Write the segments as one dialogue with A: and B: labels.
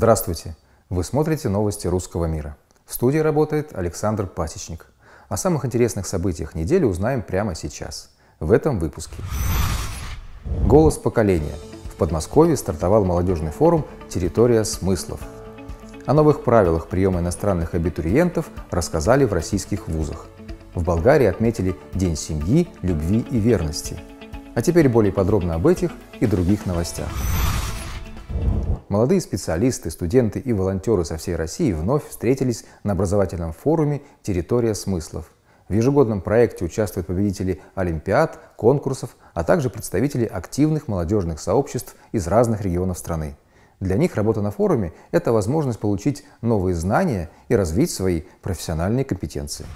A: Здравствуйте! Вы смотрите новости русского мира. В студии работает Александр Пасечник. О самых интересных событиях недели узнаем прямо сейчас, в этом выпуске. «Голос поколения». В Подмосковье стартовал молодежный форум «Территория смыслов». О новых правилах приема иностранных абитуриентов рассказали в российских вузах. В Болгарии отметили День семьи, любви и верности. А теперь более подробно об этих и других новостях. Молодые специалисты, студенты и волонтеры со всей России вновь встретились на образовательном форуме «Территория смыслов». В ежегодном проекте участвуют победители олимпиад, конкурсов, а также представители активных молодежных сообществ из разных регионов страны. Для них работа на форуме – это возможность получить новые знания и развить свои профессиональные компетенции.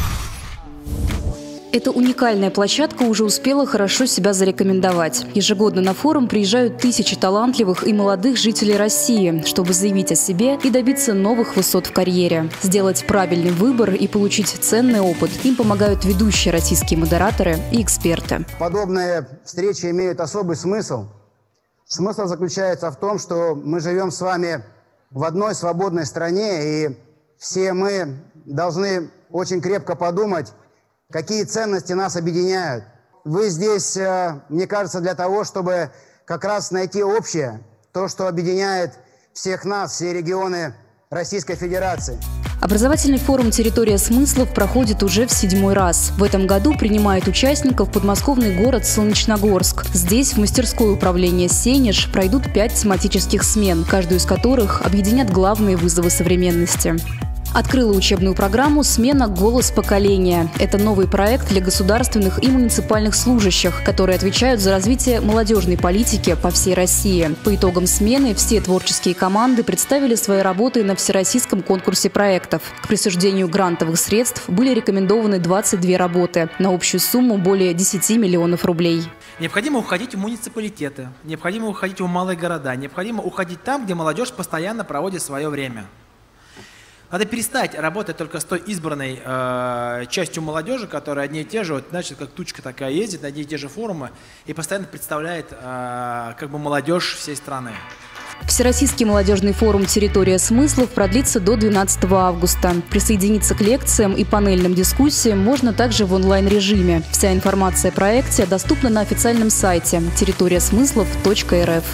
B: Эта уникальная площадка уже успела хорошо себя зарекомендовать. Ежегодно на форум приезжают тысячи талантливых и молодых жителей России, чтобы заявить о себе и добиться новых высот в карьере. Сделать правильный выбор и получить ценный опыт им помогают ведущие российские модераторы и эксперты.
C: Подобные встречи имеют особый смысл. Смысл заключается в том, что мы живем с вами в одной свободной стране, и все мы должны очень крепко подумать, какие ценности нас объединяют. Вы здесь, мне кажется, для того, чтобы как раз найти общее, то, что объединяет всех нас, все регионы Российской Федерации.
B: Образовательный форум «Территория смыслов» проходит уже в 7-й раз. В этом году принимает участников подмосковный город Солнечногорск. Здесь, в мастерской управления «Сенеж», пройдут 5 тематических смен, каждую из которых объединят главные вызовы современности. Открыла учебную программу смена «Голос поколения». Это новый проект для государственных и муниципальных служащих, которые отвечают за развитие молодежной политики по всей России. По итогам смены все творческие команды представили свои работы на всероссийском конкурсе проектов. К присуждению грантовых средств были рекомендованы 22 работы на общую сумму более 10 миллионов рублей.
D: Необходимо уходить в муниципалитеты, необходимо уходить в малые города, необходимо уходить там, где молодежь постоянно проводит свое время. Надо перестать работать только с той избранной частью молодежи, которая одни и те же, вот, значит, как тучка такая ездит на одни и те же форумы и постоянно представляет как бы молодежь всей страны.
B: Всероссийский молодежный форум «Территория смыслов» продлится до 12 августа. Присоединиться к лекциям и панельным дискуссиям можно также в онлайн-режиме. Вся информация о проекте доступна на официальном сайте территориасмыслов.рф.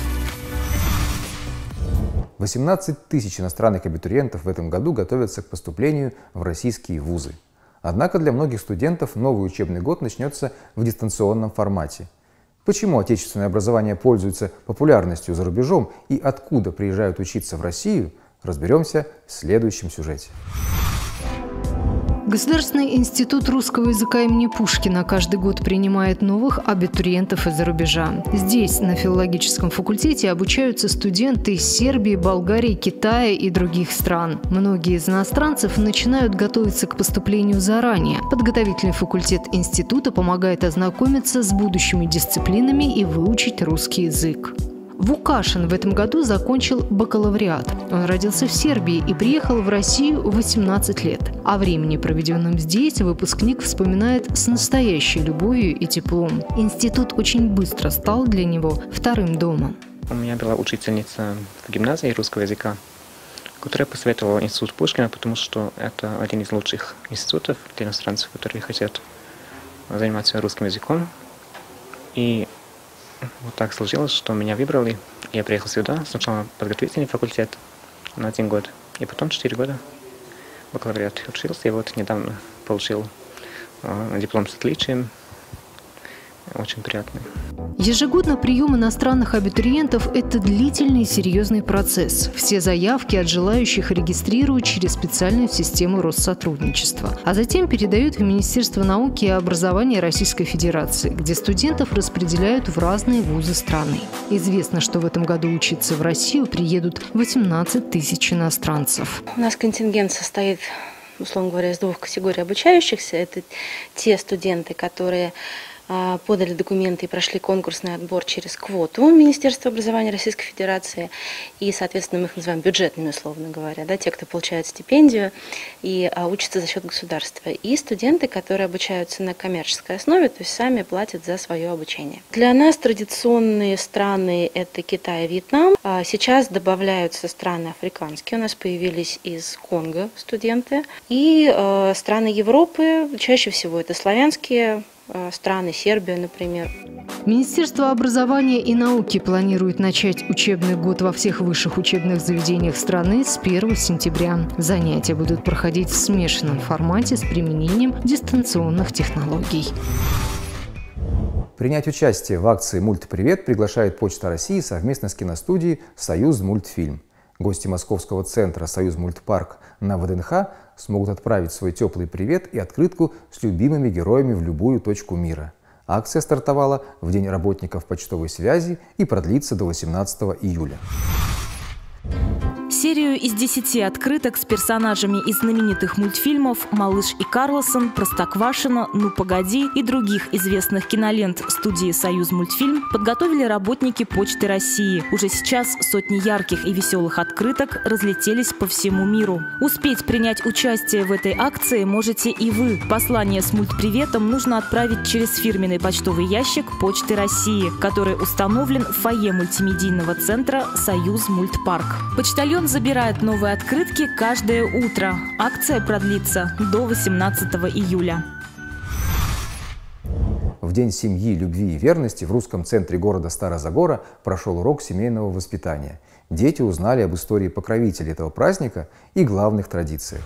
A: 18 тысяч иностранных абитуриентов в этом году готовятся к поступлению в российские вузы. Однако для многих студентов новый учебный год начнется в дистанционном формате. Почему отечественное образование пользуется популярностью за рубежом и откуда приезжают учиться в Россию, разберемся в следующем сюжете.
E: Государственный институт русского языка имени Пушкина каждый год принимает новых абитуриентов из-за рубежа. Здесь, на филологическом факультете, обучаются студенты из Сербии, Болгарии, Китая и других стран. Многие из иностранцев начинают готовиться к поступлению заранее. Подготовительный факультет института помогает ознакомиться с будущими дисциплинами и выучить русский язык. Вукашин в этом году закончил бакалавриат. Он родился в Сербии и приехал в Россию в 18 лет. О времени, проведенном здесь, выпускник вспоминает с настоящей любовью и теплом. Институт очень быстро стал для него вторым домом.
F: У меня была учительница в гимназии русского языка, которая посоветовала институт Пушкина, потому что это один из лучших институтов для иностранцев, которые хотят заниматься русским языком. И вот так сложилось, что меня выбрали. Я приехал сюда, сначала подготовительный факультет на 1 год, и потом 4 года бакалавриат учился, и вот недавно получил диплом с отличием. Очень приятно.
E: Ежегодно прием иностранных абитуриентов – это длительный и серьезный процесс. Все заявки от желающих регистрируют через специальную систему Россотрудничества, а затем передают в Министерство науки и образования Российской Федерации, где студентов распределяют в разные вузы страны. Известно, что в этом году учиться в Россию приедут 18 тысяч иностранцев.
G: У нас контингент состоит, условно говоря, из 2 категорий обучающихся. Это те студенты, которые подали документы и прошли конкурсный отбор через квоту Министерства образования Российской Федерации. И, соответственно, мы их называем бюджетными, условно говоря, да, те, кто получает стипендию и учатся за счет государства. И студенты, которые обучаются на коммерческой основе, то есть сами платят за свое обучение. Для нас традиционные страны – это Китай и Вьетнам. Сейчас добавляются страны африканские. У нас появились из Конго студенты. И страны Европы, чаще всего это славянские страны, Сербия, например.
E: Министерство образования и науки планирует начать учебный год во всех высших учебных заведениях страны с 1 сентября. Занятия будут проходить в смешанном формате с применением дистанционных технологий.
A: Принять участие в акции «Мультпривет» приглашает Почта России совместно с киностудией «Союзмультфильм». Гости Московского центра «Союзмультпарк» на ВДНХ смогут отправить свой теплый привет и открытку с любимыми героями в любую точку мира. Акция стартовала в День работников почтовой связи и продлится до 18 июля.
H: Серию из 10 открыток с персонажами из знаменитых мультфильмов «Малыш и Карлсон», «Простоквашино», «Ну погоди» и других известных кинолент студии «Союзмультфильм» подготовили работники Почты России. Уже сейчас сотни ярких и веселых открыток разлетелись по всему миру. Успеть принять участие в этой акции можете и вы. Послание с мультприветом нужно отправить через фирменный почтовый ящик Почты России, который установлен в фойе мультимедийного центра «Союзмультпарк». Почтальон забирает новые открытки каждое утро. Акция продлится до 18 июля.
A: В День семьи, любви и верности в русском центре города Стара-Загора прошел урок семейного воспитания. Дети узнали об истории покровителей этого праздника и главных традициях.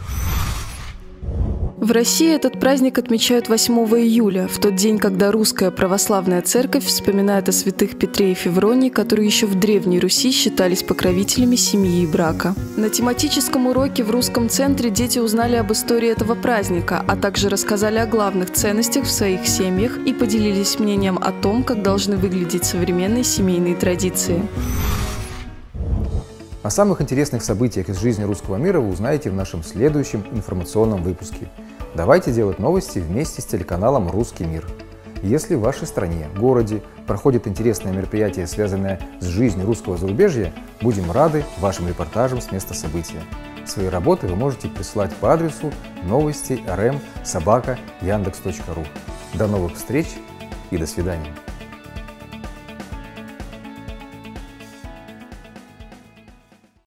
I: В России этот праздник отмечают 8 июля, в тот день, когда Русская Православная Церковь вспоминает о святых Петре и Февронии, которые еще в Древней Руси считались покровителями семьи и брака. На тематическом уроке в Русском центре дети узнали об истории этого праздника, а также рассказали о главных ценностях в своих семьях и поделились мнением о том, как должны выглядеть современные семейные традиции.
A: О самых интересных событиях из жизни русского мира вы узнаете в нашем следующем информационном выпуске. Давайте делать новости вместе с телеканалом «Русский мир». Если в вашей стране, городе проходит интересное мероприятие, связанное с жизнью русского зарубежья, будем рады вашим репортажам с места события. Свои работы вы можете присылать по адресу новости.rm@yandex.ru. До новых встреч и до свидания.